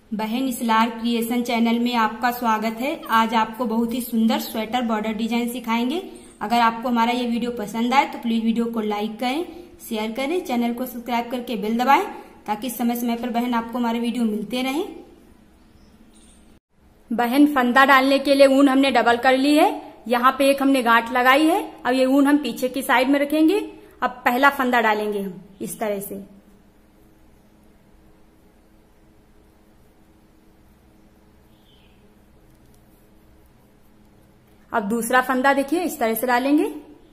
बहन Israr creation channel में आपका स्वागत है। आज आपको बहुत ही सुंदर स्वेटर बॉर्डर डिजाइन सिखाएंगे। अगर आपको हमारा ये वीडियो पसंद आए तो प्लीज वीडियो को लाइक करें, शेयर करें, चैनल को सब्सक्राइब करके बेल दबाएं ताकि समय समय पर बहन आपको हमारे वीडियो मिलते रहें। बहन फंदा डालने के लिए ऊन हमने डबल कर ली है। यहाँ पे एक हमने गांठ लगाई है। अब ये ऊन हम पीछे की साइड में रखेंगे। अब पहला फंदा डालेंगे हम इस तरह से। अब दूसरा फंदा देखिए इस तरह से डालेंगे।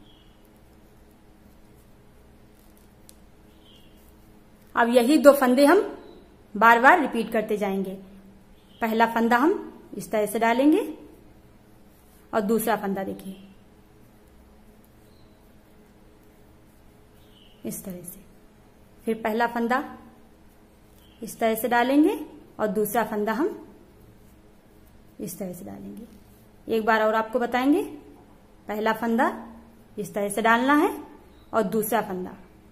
अब यही दो फंदे हम बार बार रिपीट करते जाएंगे। पहला फंदा हम इस तरह से डालेंगे और दूसरा फंदा देखिए इस तरह से। फिर पहला फंदा इस तरह से डालेंगे और दूसरा फंदा हम इस तरह से डालेंगे। एक बार और आपको बताएंगे। पहला फंदा इस तरह से डालना है और दूसरा फंदा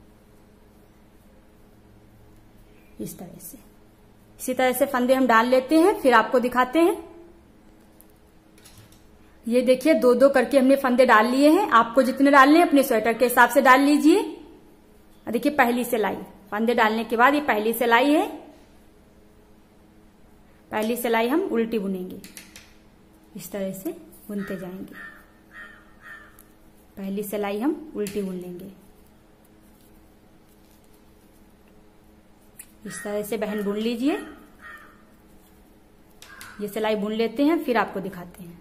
इस तरह से। इसी तरह से फंदे हम डाल लेते हैं, फिर आपको दिखाते हैं। ये देखिए दो दो करके हमने फंदे डाल लिए हैं। आपको जितने डालने हैं अपने स्वेटर के हिसाब से डाल लीजिए। देखिए पहली सिलाई, फंदे डालने के बाद ये पहली सिलाई है। पहली सिलाई हम उल्टी बुनेंगे, इस तरह से बुनते जाएंगे। पहली सिलाई हम उल्टी बुन लेंगे। इस तरह से बहन बुन लीजिए। ये सिलाई बुन लेते हैं, फिर आपको दिखाते हैं।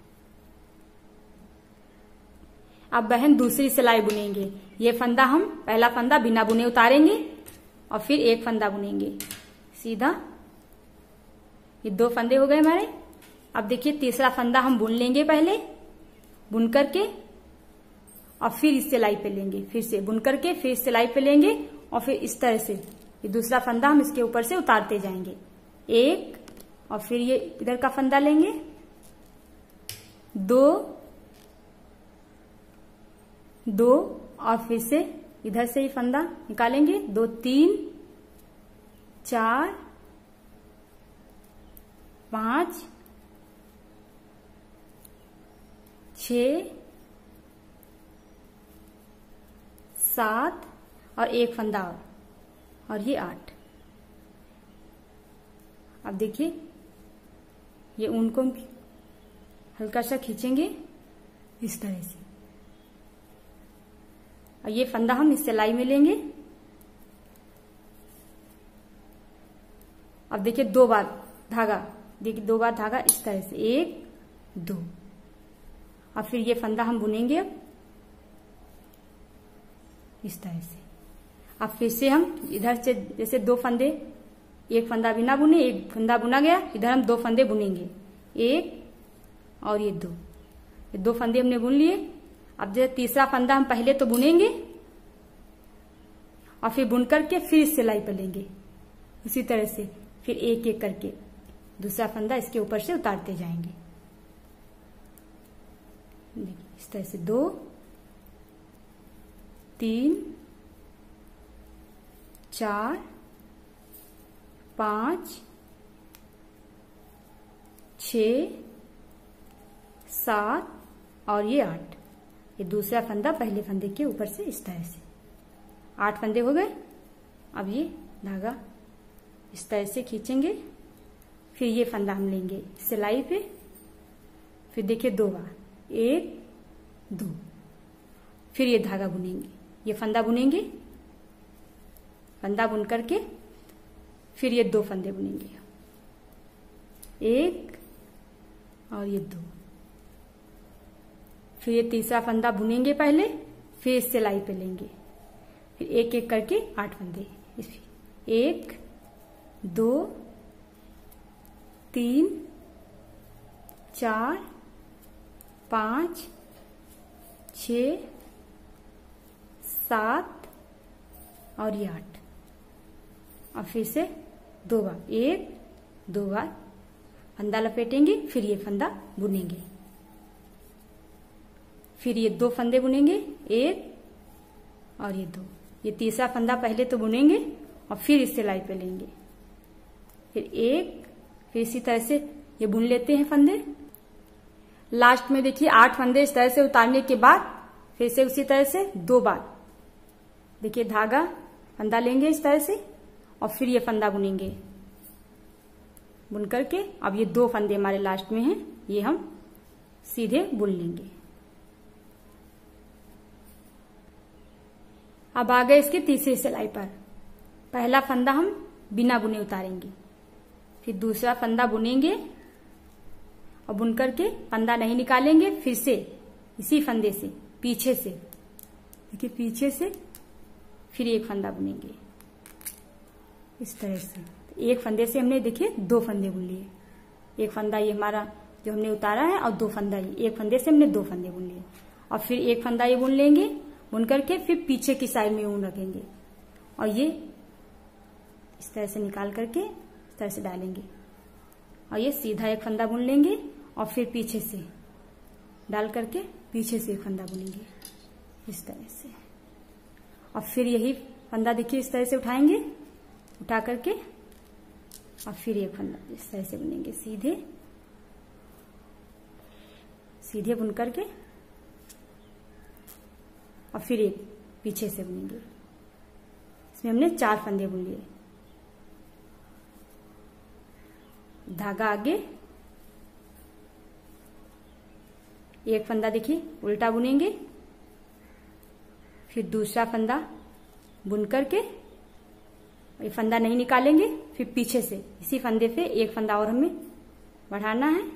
अब बहन दूसरी सिलाई बुनेंगे। ये फंदा हम पहला फंदा बिना बुने उतारेंगे और फिर एक फंदा बुनेंगे सीधा। ये दो फंदे हो गए हमारे। अब देखिए तीसरा फंदा हम बुन लेंगे पहले, बुन करके और फिर इस सिलाई पे लेंगे। फिर से बुन करके फिर इस सिलाई पे लेंगे और फिर इस तरह से ये दूसरा फंदा हम इसके ऊपर से उतारते जाएंगे। एक और फिर ये इधर का फंदा लेंगे, दो दो और फिर से इधर से ही फंदा निकालेंगे। दो, तीन, चार, पांच, 6, 7 और एक फंदा और ये 8। अब देखिए ये ऊन को हल्का सा खींचेंगे इस तरह से और ये फंदा हम इस सिलाई में लेंगे। अब देखिए दो बार धागा, देखिए दो बार धागा इस तरह से, एक, दो और फिर ये फंदा हम बुनेंगे अब इस तरह से। अब फिर से हम इधर से जैसे दो फंदे, एक फंदा बिना बुने, एक फंदा बुना गया, इधर हम दो फंदे बुनेंगे, एक और ये दो फंदे हमने बुन लिए। अब जैसे तीसरा फंदा हम पहले तो बुनेंगे और फिर बुन करके फिर इस सिलाई पर लेंगे उसी तरह से। फिर एक एक करके दूसरा फंदा इसके ऊपर से उतारते जाएंगे। इस तरह से 2, 3, 4, 5, 6, 7 और ये 8। ये दूसरा फंदा पहले फंदे के ऊपर से इस तरह से। 8 फंदे हो गए। अब ये धागा इस तरह से खींचेंगे, फिर ये फंदा हम लेंगे सिलाई पे। फिर देखिए दो बार, 1, 2, फिर ये धागा बुनेंगे, ये फंदा बुनेंगे। फंदा बुन करके फिर ये दो फंदे बुनेंगे, एक और ये दो। फिर ये तीसरा फंदा बुनेंगे पहले, फिर इस सिलाई पे लेंगे। फिर एक एक करके 8 फंदे, 1, 2, 3, 4, 5, 6, 7 और ये 8। और फिर से दो बार, 1, 2 बार फंदा लपेटेंगे, फिर ये फंदा बुनेंगे। फिर ये दो फंदे बुनेंगे, एक और ये दो। ये तीसरा फंदा पहले तो बुनेंगे और फिर इस सिलाई पे लेंगे, फिर एक, फिर इसी तरह से ये बुन लेते हैं फंदे। लास्ट में देखिए 8 फंदे इस तरह से उतारने के बाद फिर से उसी तरह से 2 बार देखिए धागा फंदा लेंगे इस तरह से और फिर ये फंदा बुनेंगे। बुन करके अब ये 2 फंदे हमारे लास्ट में हैं, ये हम सीधे बुन लेंगे। अब आ गए इसके तीसरी सिलाई पर। पहला फंदा हम बिना बुने उतारेंगे, फिर दूसरा फंदा बुनेंगे और बुन करके फंदा नहीं निकालेंगे, फिर से इसी फंदे से पीछे से देखिए पीछे से फिर एक फंदा बुनेंगे इस तरह से। एक फंदे से हमने देखिए 2 फंदे बुन लिए। एक फंदा ये हमारा जो हमने उतारा है और 2 फंदा ये, एक फंदे से हमने 2 फंदे बुन लिए और फिर एक फंदा ये बुन लेंगे। बुन करके फिर पीछे की साइड में ऊन रखेंगे और ये इस तरह से निकाल करके इस तरह से डालेंगे और ये सीधा एक फंदा बुन लेंगे और फिर पीछे से डाल करके पीछे से एक फंदा बुनेंगे इस तरह से। और फिर यही फंदा देखिए इस तरह से उठाएंगे, उठा करके और फिर एक फंदा इस तरह से बुनेंगे सीधे सीधे बुन करके और फिर एक पीछे से बुनेंगे। इसमें हमने 4 फंदे बुन लिए। धागा आगे, एक फंदा देखिए उल्टा बुनेंगे, फिर दूसरा फंदा बुन करके ये फंदा नहीं निकालेंगे, फिर पीछे से इसी फंदे से एक फंदा और हमें बढ़ाना है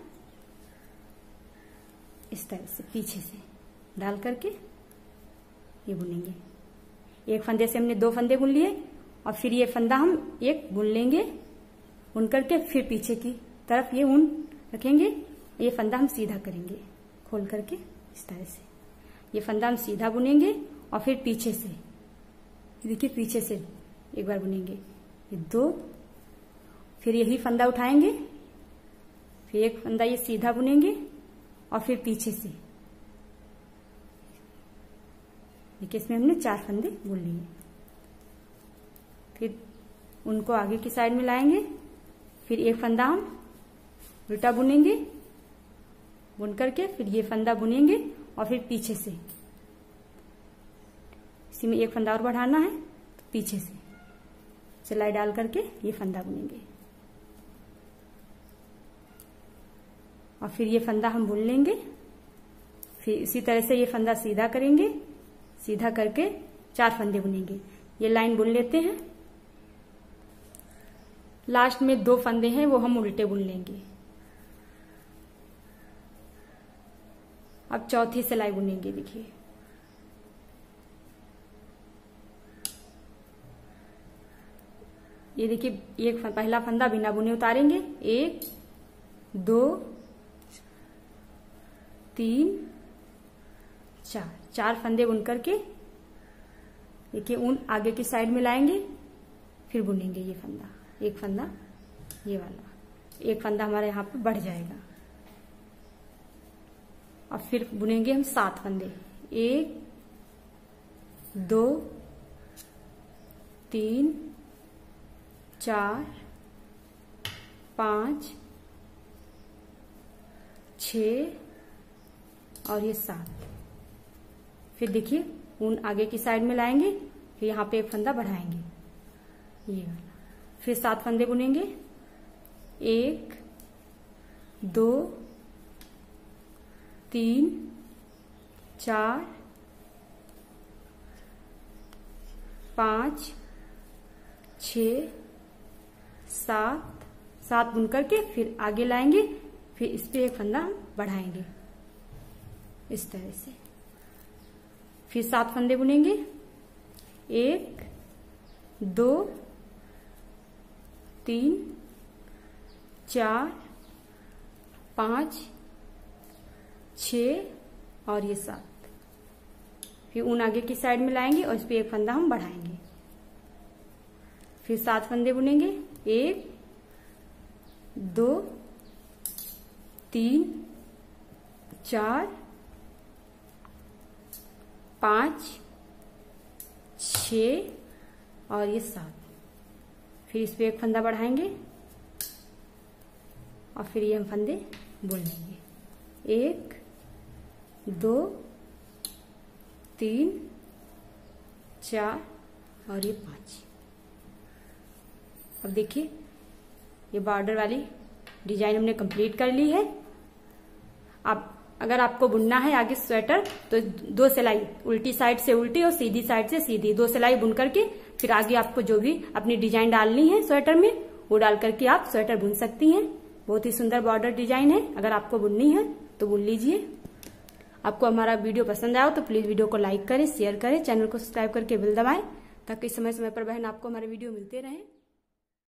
इस तरह से पीछे से डाल करके ये बुनेंगे। एक फंदे से हमने 2 फंदे बुन लिए और फिर ये फंदा हम एक बुन लेंगे, बुन करके फिर पीछे की तरफ ये ऊन रखेंगे। ये फंदा हम सीधा करेंगे खोल करके इस तरह से। ये फंदा हम सीधा बुनेंगे और फिर पीछे से देखिए पीछे से एक बार बुनेंगे, ये 2, फिर यही फंदा उठाएंगे, फिर एक फंदा ये सीधा बुनेंगे और फिर पीछे से देखिए इसमें हमने 4 फंदे बुन लिए। फिर उनको आगे की साइड में लाएंगे, फिर एक फंदा हम उल्टा बुनेंगे, बुन करके फिर ये फंदा बुनेंगे और फिर पीछे से इसी में एक फंदा और बढ़ाना है तो पीछे से सिलाई डाल करके ये फंदा बुनेंगे और फिर ये फंदा हम बुन लेंगे। फिर इसी तरह से ये फंदा सीधा करेंगे, सीधा करके 4 फंदे बुनेंगे। ये लाइन बुन लेते हैं। लास्ट में 2 फंदे हैं वो हम उल्टे बुन लेंगे। अब चौथी सिलाई बुनेंगे। देखिए ये देखिए एक पहला फंदा बिना बुने उतारेंगे, 1 2 3 4 फंदे बुन करके देखिए ऊन आगे की साइड में लाएंगे, फिर बुनेंगे ये फंदा, एक फंदा ये वाला, एक फंदा हमारे यहाँ पे बढ़ जाएगा और फिर बुनेंगे हम 7 फंदे, 1 2 3 4 5 6 और ये 7। फिर देखिए ऊन आगे की साइड में लाएंगे, फिर यहाँ पे एक फंदा बढ़ाएंगे ये वाला, फिर 7 फंदे बुनेंगे, 1 2 3 4 5 6 7 बुन करके फिर आगे लाएंगे, फिर इस पे एक फंदा हम बढ़ाएंगे इस तरह से। फिर 7 फंदे बुनेंगे, 1 2 3 4 5 6 और ये 7। फिर ऊन आगे की साइड में लाएंगे और इस पे एक फंदा हम बढ़ाएंगे, फिर 7 फंदे बुनेंगे, 1 2 3 4 5 6 और ये 7। फिर इस पे एक फंदा बढ़ाएंगे, और फिर ये हम फंदे बुन लेंगे। 1 2 3 4 और ये 5। अब देखिए ये बॉर्डर वाली डिजाइन हमने कंप्लीट कर ली है। अब अगर आपको बुनना है आगे स्वेटर तो 2 सिलाई, उल्टी साइड से उल्टी और सीधी साइड से सीधी 2 सिलाई बुन करके फिर आगे आपको जो भी अपनी डिजाइन डालनी है स्वेटर में वो डाल करके आप स्वेटर बुन सकती हैं। बहुत ही सुंदर बॉर्डर डिजाइन है। अगर आपको बुननी है तो बुन लीजिए। आपको हमारा वीडियो पसंद आया तो प्लीज वीडियो को लाइक करें, शेयर करें, चैनल को सब्सक्राइब करके बेल दबाएं ताकि समय समय पर बहन आपको हमारे वीडियो मिलते रहें।